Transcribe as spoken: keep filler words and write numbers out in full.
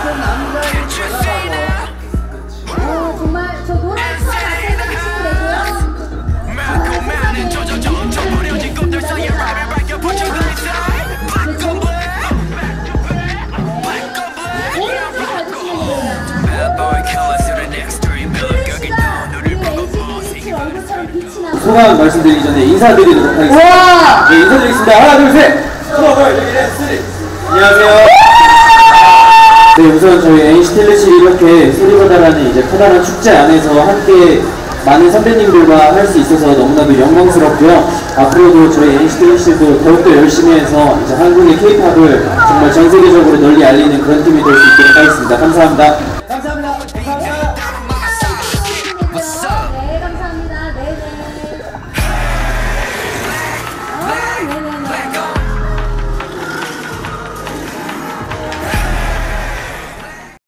어, 정말 저 노란 차 앞에 붙이면 소감 말씀드리기 전에 인사드리도록 하겠습니다. 네, 인사드리겠습니다. 하나, 둘, 셋! 안녕하세요. 네, 우선 저희 엔시텔레실이 이렇게 소리바다라는 이제 커다란 축제 안에서 함께 많은 선배님들과 할 수 있어서 너무나도 영광스럽고요. 앞으로도 저희 엔시텔레실도 더욱더 열심히 해서 이제 한국의 케이팝을 정말 전 세계적으로 널리 알리는 그런 팀이 될 수 있도록 하겠습니다. 감사합니다. 감사합니다.